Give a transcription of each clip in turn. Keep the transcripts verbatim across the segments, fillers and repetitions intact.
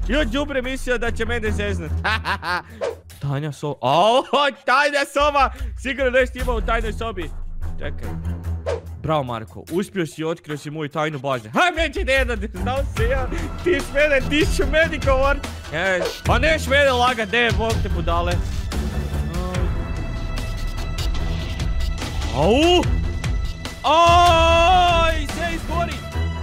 Jo, đubre mislio da će mene zeznut. Tajna soba. O, tajna soba. Sigurno nešto ima u tajnoj sobi. Čekaj. Bravo, Marko. Uspio si i otkrio si moju tajnu bazu. Haj, međe deda, znao se ja. Ti s mene, ti ću meni govorit. Pa neš mene lagat, ne, bog te budale. Au! Aj, sve izgori!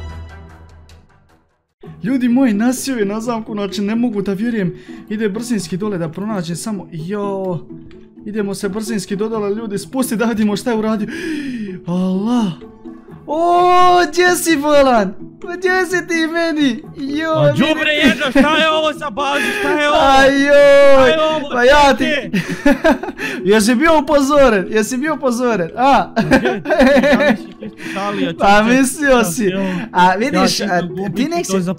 Ljudi moji, nasio je na zamku, znači ne mogu da vjerujem. Ide brzinski dole da pronađem samo... Jo... Idemo se brzinski dodole, ljudi, spusti da vidimo šta je uradio. Allah! Oooo, gdje si bolan? Gdje si ti meni? Joj, đubre jedno, šta je ovo za bazu, šta je ovo? Ajoj, pa ja ti... Jesi bio upozoren, jesi bio upozoren, a? Pa mislio si, a vidiš, ti nek se...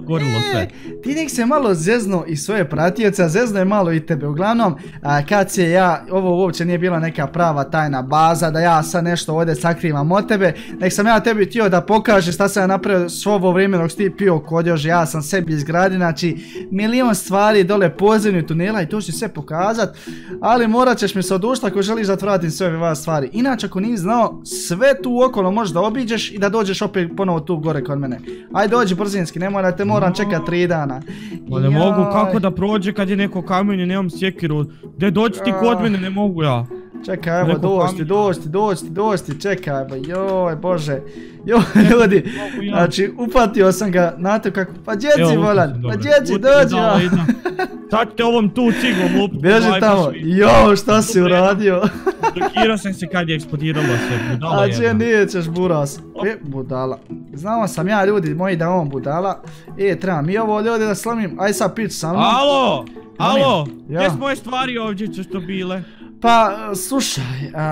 Ti nek se malo zezno i svoje pratioce, a zezno je malo i tebe. Uglavnom, kad se ja, ovo uopće nije bila neka prava tajna baza, da ja sad nešto ovdje sakrivam od tebe, nek sam ja tebi htio da pokažeš šta sam ja napravio svo ovo vrijeme dok si ti pio kodjože, ja sam sebi izgradio, znači milion stvari dole podzemlju tunela i to ću sve pokazat, ali morat ćeš mi se odušta ako želiš da vratim sve ove stvari. Inače ako nisi znao, sve tu okolo možeš da obiđeš i da dođeš opet ponovo tu gore kod mene. Aj dođi brzinski, nemoj da te moram čekat tri dana. Pa ne mogu, kako da prođe kad je neko kamenje, nemam sjekiru. Gdje dođi ti kod mene, ne mogu ja. Čekaj, evo, dođi, dođi, dođi, dođi, čekaj, evo, joj, bože. Joj, ljudi, znači, upatio sam ga, znate kako, pa djeci volan, pa djeci, dođi vam. Sad te ovom tu cigom lupi. Bježi tamo, joj, šta si uradio? Blokirao sam se kad je eksplodiralo sve, budala jedna. A če nije ćeš buras, e, budala. Znao sam ja, ljudi moji, da on budala. E, trebam i ovo ljudi da slomim, aj sad pić sa mnom. Alo, alo, gdje su moje stvari ovdje što bile? Pa, slušaj,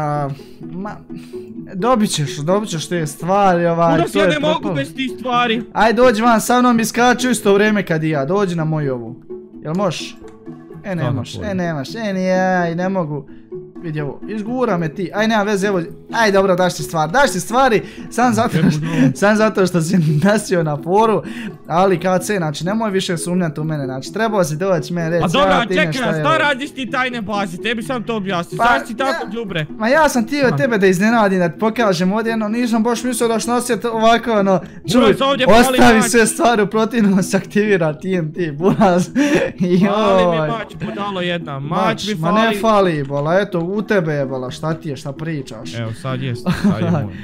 ma, dobit ćeš, dobit ćeš te stvari, ovaj, Udas, ja ne mogu bez tih stvari. Aj, dođi van sa mnom i skaču isto vrijeme kad i ja, dođi na moju ovu. Jel možeš? E, nemaš, e, nemaš, e, nije, ne mogu. Vidi ovo, izgura me ti, aj nema veze, evo, aj dobro, daš ti stvari, daš ti stvari, sam zato, sam zato što si nasio na foru, ali kad se, znači nemoj više sumnjati u mene, znači trebao si doći mene reći, a dobra, čekaj, šta radiš ti tajne baze, tebi sam to objasnio, zašto si tako đubre? Ma ja sam htio tebe da iznenadim, da ti pokažem ovdje, no nisam baš mislio da što nositi ovako, ono, čuj, ostavi sve stvari, u protivnom se aktivira T N T, buraz, joj. Fali mi mač, budalo jedna, mač mi fali. Ma ne fali, bola, eto, u tebe je, bola, šta ti je, šta pričaš? Evo, sad jest, sad je moj.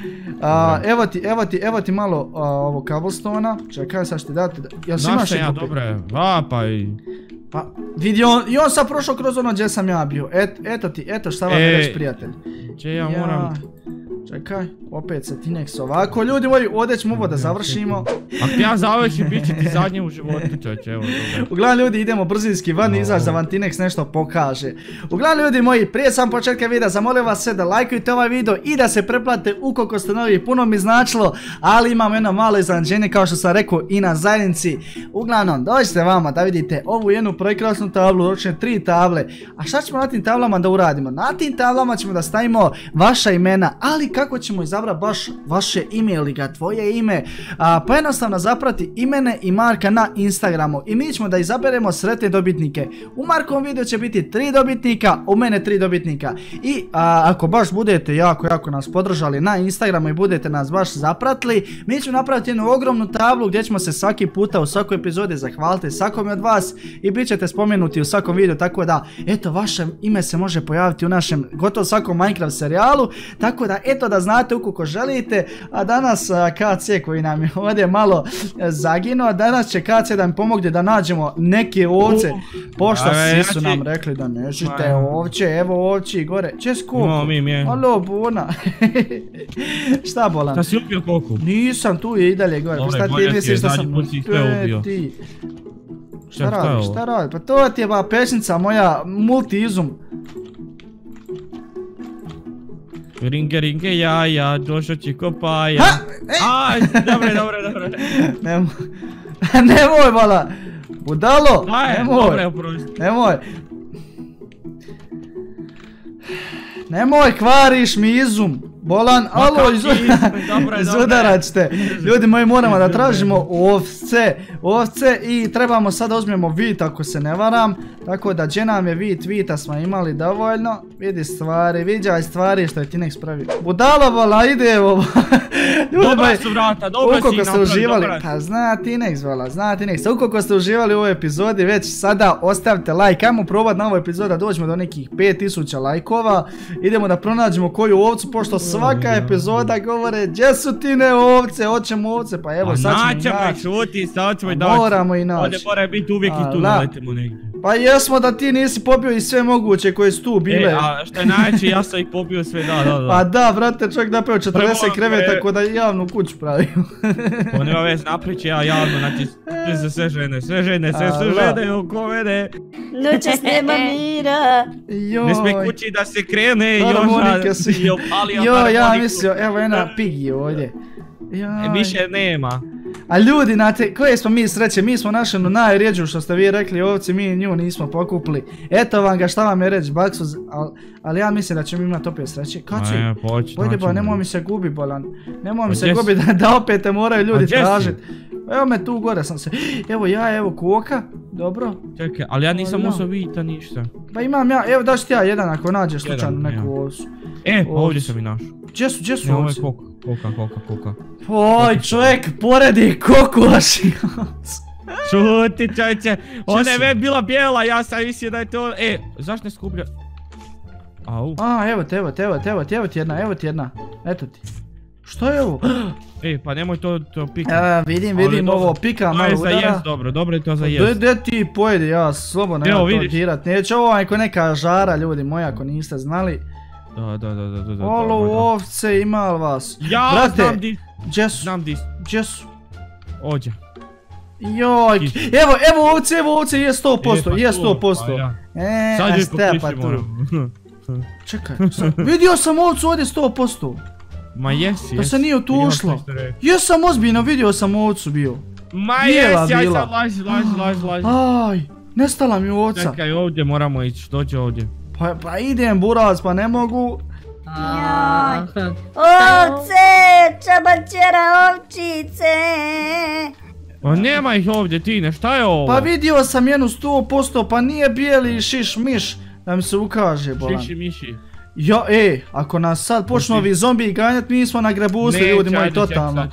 Evo ti, evo ti, evo ti malo ovo cobblestone-a, čekaj, sad ću ti dati, jel si imaš i ja, dobre, va, pa i... Pa, vidi on, i on sad prošao kroz ono gdje sam ja bio, eto ti, eto šta vam reći prijatelj. Če ja moram... Čekaj, opet se ti nek se ovako, ljudi moji, ovdje ćemo ovo da završimo. Ako ja završim, bit će ti zadnje u životu, čoče, evo dobro. Uglavnom ljudi, idemo brzinski van i izaći da vam T-Nex nešto pokaže. Uglavnom ljudi moji, prije sam početka videa, zamolim vas sve da lajkujte ovaj video i da se pretplatite ukoliko ste novi, puno mi značilo, ali imam jedno malo iznenađenje kao što sam rekao i na zajednici. Uglavnom, dođite vama da vidite ovu jednu prekrasnu tablu, točnije tri table. A šta ćemo na tim tablama da uradimo? Na tim tablama ćemo da stavimo vaša imena, ali kako ćemo izabrati baš vaše ime ili ga tvoje ime, a, pa jednostavno zaprati imene i Marka na Instagramu i mi ćemo da izaberemo sretne dobitnike. U Markovom videu će biti tri dobitnika, u mene tri dobitnika i a, ako baš budete jako jako nas podržali na Instagramu i budete nas baš zapratili, mi ćemo napraviti jednu ogromnu tablu gdje ćemo se svaki puta u svakoj epizodi zahvaliti svakome od vas i bit ćete spomenuti u svakom videu, tako da eto vaše ime se može pojaviti u našem gotovo svakom Minecraft serijalu, tako da eto da znate ukoliko želite. A danas K C koji nam je ovdje malo zaginuo, danas će K C da mi pomogne da nađemo neke ovce, pošto svi su nam rekli da nežite ovće, evo ovći gore, če skupu, alo buna. Šta bolan? Šta si upio koku? Nisam, tu je i dalje gore, šta ti misliš da sam peti? Šta radiš, šta radiš, pa to ti je ba pešnica moja multi-izum. Ringe, ringe, jaja, došao će kopaja. Aj, dobre, dobre, dobre. Nemoj, nemoj, bala. Budalo, nemoj. Nemoj. Nemoj, kvariš mi izum. Bolan, alo, izudarat ćete. Ljudi moji, moramo da tražimo ovce, ovce i trebamo sad da uzmemo vit ako se ne varam. Tako da gdje nam je vit, vita smo imali dovoljno. Vidi stvari, viđaj stvari što je Tinex pravi. Budalo vola, ide ovo. Dobra su vrata, dobra si napravili. Pa zna Tinex vola, zna Tinex. Ukoliko ste uživali u ovoj epizodi, već sada ostavite like. Ajmo probati na ovoj epizodi da dođemo do nekih pet tisuća lajkova. Idemo da pronađemo koju ovcu, pošto svaka epizoda govore gdje su Tine ovce, hoćemo ovce, pa evo sad ćemo i naći. Šuti, sad ćemo i naći. Moramo i naći. Ovdje mora biti uvijek i tu naletimo negdje. Pa jesmo da ti nisi pobio i sve moguće koje su tu bile. E, a što je najveće, ja sam ih pobio sve, da, da, da. Pa da, brate, čovjek napeo četrdeset kreveta ko da javnu kuću pravimo. Pa nema već napriče, ja javno, znači, za sve žene, sve žene, sve su žene oko mene. Noćas nema mira. Ne sme kući da se krene, Joža. Jo, ja mislio, evo jedna pigi ovdje. Više nema. A ljudi, znate, koje smo mi sreće, mi smo našli onu najrjeđu što ste vi rekli ovci, mi nju nismo pokupili. Eto vam ga, šta vam je reći, Baksuz, ali ja mislim da ćemo imati opet sreće. Kad će? Pojde ba, nemoj mi se gubi, Bolan. Nemoj mi se gubi da opet te moraju ljudi tražiti. Evo me tu gore sam se, evo ja, evo koka, dobro. Čekaj, ali ja nisam usao vidjeti ništa. Pa imam ja, evo daš ti ja jedan ako nađeš slučajno neku ovcu. E, ovdje sam i našao. Gdje su, gdje su ovci? Koka, koka, koka. Oj, čovjek poredi kokoši. Šuti, čovječe, ona je već bila bijela, ja sam mislio da je to... E, zašto ne skuplja? Au. A, evo te, evo te, evo te, evo ti, evo ti jedna, evo ti jedna. Eto ti. Što je ovo? E, pa nemoj to pika. Evo, vidim, vidim ovo, pika malo udara. To je za jest, dobro, dobro je to za jest. Gdje ti pojedi, ja slobodno nema to dirat. Neće ovo ako neka žara, ljudi moji, ako niste znali. Da, da, da, da, da. Olo ovce, ima li vas? Ja znam di. Gdje su? Znam di. Gdje su? Ođe. Joj, evo, evo ovce, evo ovce, je sto posto, je sto posto. Eee, a stepa tu. Čekaj, vidio sam ovcu ovdje sto posto. Ma jesi, jesi. Da se nije tu ušlo. Jesam ozbiljno, vidio sam ovcu bio. Ma jesi, aj sad laži, laži, laži, laži. Aj, nestala mi ovca. Čekaj, ovdje moramo ići, dođe ovdje. Pa, pa idem buraz, pa ne mogu. Joj, ovce, čabačera ovčice. Pa nema ih ovdje, Tine, šta je ovo? Pa vidio sam jednu sto posto, pa nije bijeli šiš miš da mi se ukaže, Bolan. Šiši miši. Ja, ej, ako nas sad počnu ovi zombiji ganjati, mi smo na grebusti, ljudi moji, totalno.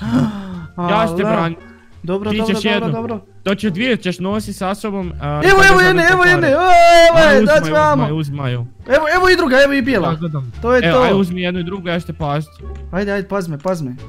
Ja ću te braniti. Dobro, dobro, dobro, dobro. To će dvije ćeš nosi sa sobom. Evo, evo jedne, evo jedne, evo je, daći vamo. Evo, evo i druga, evo i bijela. To je to. Evo, aj uzmi jednu i drugu, ja ću te paziti. Ajde, ajde, paz me, paz me.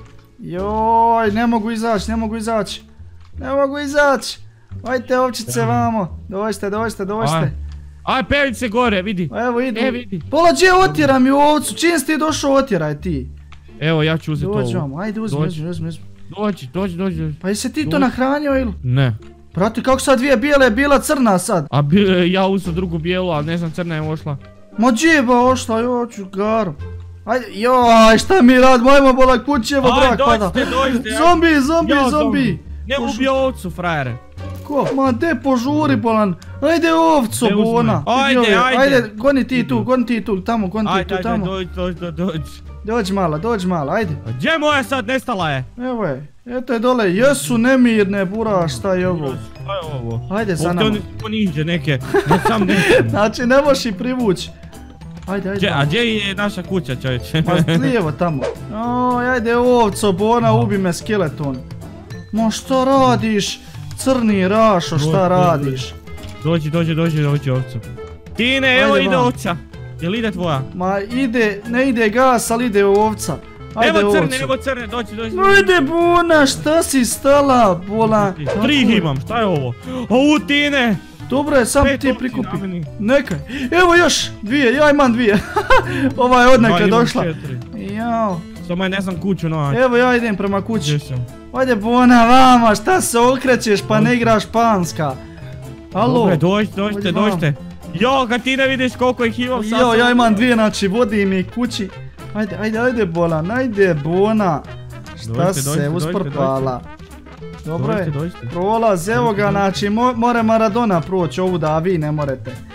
Joj, ne mogu izaći, ne mogu izaći. Ne mogu izaći. Ajde ovčice vamo, dođite, dođite, dođite. Aj, pević se gore, vidi. Evo idu. Pola, gdje otjera mi ovcu, čim si ti došao otjeraj ti. Evo, ja ću uzeti ovu. Dođi vamo, ajde uzmi, uzmi, uzmi. Dođi, dođi, dođi. Pa jesi ti to nahranio ili? Ne. Brate, kako sad dvije bijele je bila crna sad? A ja uzeo drugu bijelu, ali ne znam, crna je ošla. Ma gdje je ba ošla, joj ću garu. Ajde, joj, šta mi radimo, ajmo bola kući, evo brak pada. Ajde, dođite, dođite. Zombi, zombi, zombi. Ne ubio ovcu, frajere. Ko? Ma de požuri, Bolan. Ajde ovco, Bona. Ajde, ajde. Ajde, goni ti tu, goni ti tu, tamo, goni ti tu, tamo. Ajde, dođi, dođi, dođi. Dođi malo, dođi malo, ajde. A gdje moja sad nestala je? Evo je, eto je dole, jesu nemirne, bura, šta je ovo? Šta je ovo? Ajde za nama. To ninja neke, ne sam ne. Znači ne možeš ih privući. Ajde, ajde. A gdje je naša kuća, čovječe? Pa lijevo tamo. Oj, ajde ovco, Bona, ubi me skeleton. Ma šta radiš? Crni Rašo, šta radiš? Dođi, dođi, dođi, dođi ovca. Tine, evo ide ovca. Jel ide tvoja? Ma ide, ne ide gas, ali ide ovca. Ajde evo crne, evo crne, dođi, dođi. Ajde Bona, šta si stala, Bola? Tri ih imam, šta je ovo? Au, Tine! Dobro je, sam ti prikupi. Nekaj. Evo još dvije, ja imam dvije. Ova je odnekle došla. Jao. Samo je ne znam kuću naći. Evo ja idem prema kući. Ajde Bona vama, šta se okrećeš pa ne igraš panska. Alo. Dobre, dođite, dođite, dođite. Jo, kad ti ne vidiš koliko ih imam sad. Jo, ja imam dvije, znači vodim ih kući. Ajde, ajde, ajde Bolan, ajde Bona. Šta se usprpala? Dobro je, prolaz, evo ga, znači more Maradona proći ovu da vi ne morete.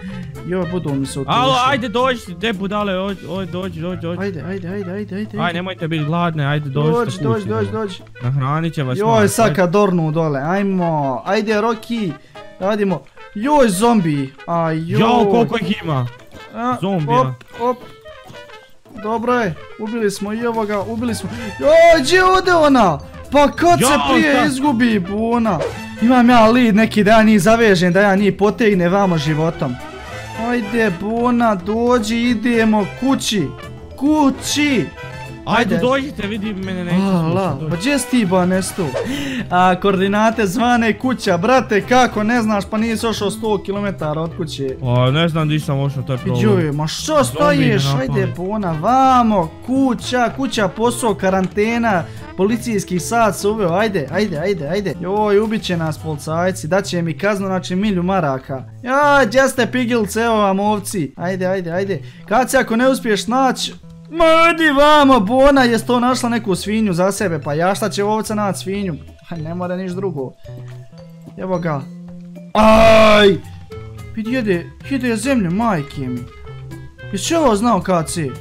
Joj, budu mi se Alo, utušili. ajde dođi, te budale, dođi, dođi, dođi, dođi. Ajde, ajde, ajde, ajde, ajde. Aj, nemojte biti gladne, ajde dođite Dođi, kući. dođi, dođi, dođi. Nahranit će vas. Joj, malo, sad ajde. kad dornu dole, ajmo. Ajde, Rocky. Radimo. Joj, zombi. Aj, joj. Jao, koliko ih ima. A, zombija. Op, op. Dobro je, ubili smo i ovoga, ubili smo. Joj, gdje ode ona? Pa kad se Jao, prije šta? izgubi buna? Imam ja lead neki da ja njih zavežem, da ja njih potegne vamo životom. Ajde buna, dođi, idemo kući. Kući. Ajde, Ajde. dođite, vidi mene neće Ala, slušati. pa gdje si ti ba nestu? A, koordinate zvane kuća, brate, kako ne znaš, pa nisi ošao sto kilometara od kuće. O, ne znam di sam ošao, to je problem. Joj, ma što stojiš, me ajde napali. buna, vamo, kuća, kuća, posao, karantena, policijski sat se uveo, ajde, ajde, ajde, ajde. Joj, ubit će nas policajci, daće mi kaznu, znači milju maraka. Joj, gdje ste pigilce, evo vam ovci, ajde, ajde, ajde. Kad se ako ne uspiješ naći, ma idi vamo, Bona, jes to našla neku svinju za sebe, pa ja šta će ovca naći svinju? Aj, ne mora niš drugo. Evo ga. Aj! Vidi, jede, jede zemlju, majke mi. Jesi ovo znao kad si?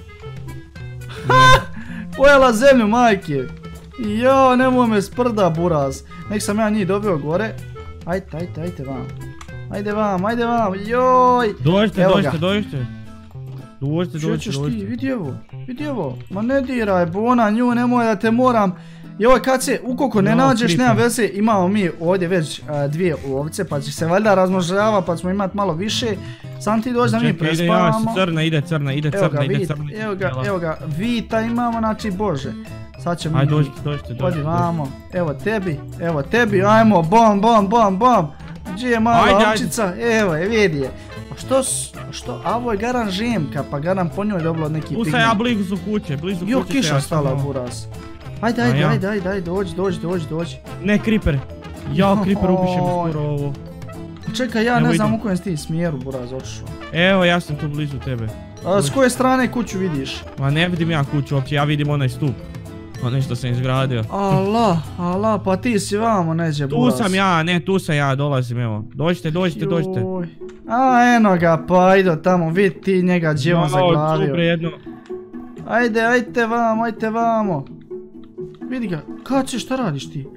Ha! Pojela zemlju, majke. Jo, nemoj me sprda, buraz. Nek sam ja njih dobio gore. Ajde, ajde, ajde vam. Ajde vam, ajde vam, joj. Dođite, Evo dođite, ga. dođite. Dođite, Što dođite, ćeš ti, dođite. vidi ovo, vidi ovo. Ma ne diraj, Bona, nju nemoj da te moram. Joj, kad se, ukoliko ne Jo, nađeš, kripe. nema veze, imamo mi ovdje već a, dvije ovce, pa će se valjda razmnožava, pa ćemo imati malo više. Sam ti dođi da mi Čekaj, ide ja, prespavamo. crna, ide crna, ide Evo ga, crna, ide vid, crna. evo ga, evo ga, vita imamo, znači bože. Sad ćemo Ajde, mi, dođite, dođite, odi dođite. vamo, evo tebi, evo tebi, ajmo, bom, bom, bom, bom. Gdje je mala Ajde, ajde. ovčica, evo je, vidi je. A što, s- što, a ovo je garan žemka, pa garan po njoj dobilo neki Tu sam pigment. ja blizu kuće, blizu kuće. Jo, sam kiša ja stala, samo- buraz. Ajde, A ajde, ja? ajde, ajde, ajde, dođi, dođi, dođi, dođi. Ne, Creeper. Ja, Creeper, ubiše mi Oj. skoro ovo. Čekaj, ja Evo ne znam idem. u kojem si ti smjeru, buraz, otišao. Evo, ja sam tu blizu tebe. A, s koje strane kuću vidiš? Ma ne vidim ja kuću uopće, ja vidim onaj stup. Onaj što sam izgradio. Allah, Allah, pa ti si vamo neđe, Tu buraz. sam ja, ne, tu sam ja, dolazim, evo. Dođite, dođite, dođite. Joj. A, eno ga, pa ajde tamo, vidi ti njega gdje on Jao, zaglavio. Đubre jedno. Ajde, ajde vamo, ajde vamo. Vidi ga, kad si, šta radiš ti?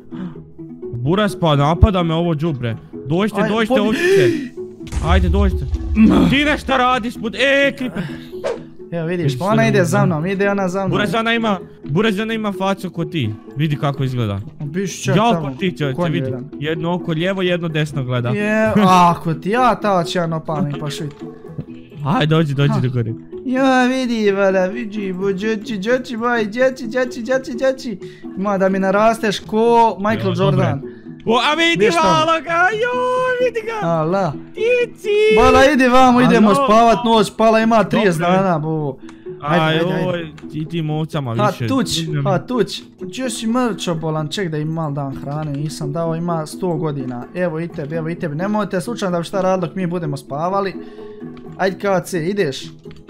Buras, pa napada me ovo đubre. Dođite, Aj, dođite, pobi- ovčice. Ajde, dođite. Ti ne šta radiš, bud... E, Creeper. Evo vidiš, Vidiš pa ona sve ide ovo, za da. mnom, ide ona za mnom. Buras, ona ima, Buras, ona ima facu ko ti. Vidi kako izgleda. Bišća Jao, tamo. ko ti čovječe, konj vidi. jedan. Jedno oko lijevo, jedno desno gleda. Je, ako ti ja ta će ja nopalni pa šut. Ajde, dođi, dođi Ha. do gore. Ja vidi, vada, vidi, bo džeći, džeći, boj, džeći, džeći, džeći, džeći. Ima da mi narasteš ko Michael Ja, Jordan. O, a vidi Viš tamo. malo ga, joj, vidi ga. Allah. Tici. Bala, idi vamo, idemo Alo. spavat noć, pala ima trideset Dobro. dana, bo. Ajde, Aj, ajde, ajde. oj, ti tim ovcama Ha više. tuć, idem. ha tuć. Gdje si mrčo bolan, ček da im mal dan hrane, nisam dao, ima sto godina. Evo i tebi, evo i tebi, nemojte slučajno da bi šta radili dok mi budemo spavali. Ajde K C, ideš.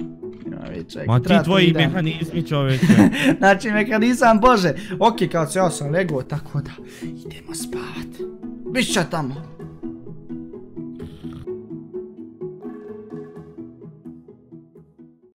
Ja, vidi, ček, Ma ti treba tvoji tri dana. mehanizmi čovječe. Znači mehanizam bože. Ok, K C, ja sam legao, tako da idemo spavat. Bišća tamo.